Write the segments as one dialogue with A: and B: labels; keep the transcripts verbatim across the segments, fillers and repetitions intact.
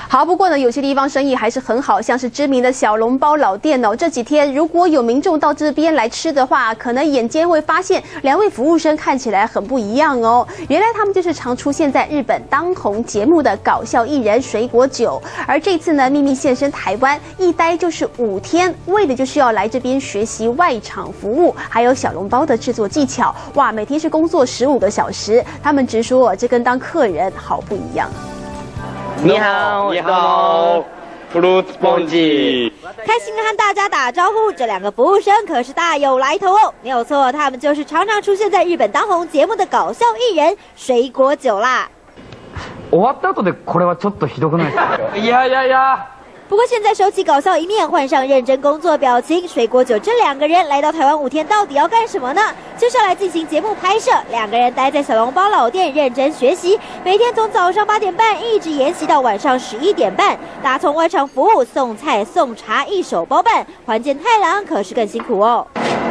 A: 好，不过呢，有些地方生意还是很好，像是知名的小笼包老店哦。这几天如果有民众到这边来吃的话，可能眼尖会发现两位服务生看起来很不一样哦。原来他们就是常出现在日本当红节目的搞笑艺人水果酒，而这次呢，秘密现身台湾，一待就是五天，为的就是要来这边学习外场服务，还有小笼包的制作技巧。哇，每天是工作十五个小时，他们直说这跟当客人好不一样。
B: 你好，你好 ，Fruit Sponge。
C: 开心的和大家打招呼，这两个服务生可是大有来頭哦。没有错，他们就是常常出现在日本当红节目的搞笑艺人水果酒啦。
D: 終わった後でこれはちょっとひどくないですか？いやいやいや。
C: 不过现在收起搞笑一面，换上认真工作表情，水果酒这两个人来到台湾五天，到底要干什么呢？就是要来进行节目拍摄。两个人待在小笼包老店认真学习，每天从早上八点半一直研习到晚上十一点半。打从外场服务、送菜、送茶，一手包办，还见太郎可是更辛苦哦。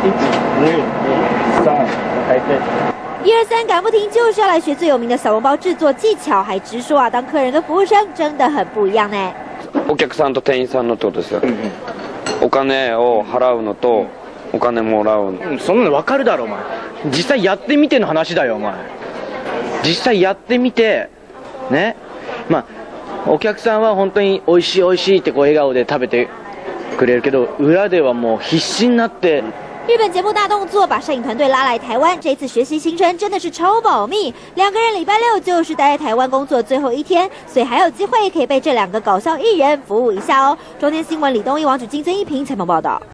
C: 一二三赶不停，就是要来学最有名的小笼包制作技巧，还直说啊，当客人跟服务生真的很不一样呢。
B: お客さんと店員さんのってことですよ。お金を払うのとお金もらうの。
E: そんなの分かるだろお前。実際やってみての話だよお前。実際やってみてね。まあお客さんは本当に美味しい美味しいってこう笑顔で食べてくれるけど、裏ではもう必死になって。
C: 日本节目大动作，把摄影团队拉来台湾。这次学习行程真的是超保密，两个人礼拜六就是待在台湾工作最后一天，所以还有机会可以被这两个搞笑艺人服务一下哦。中天新闻李东一、王芷金、曾一平采访报道。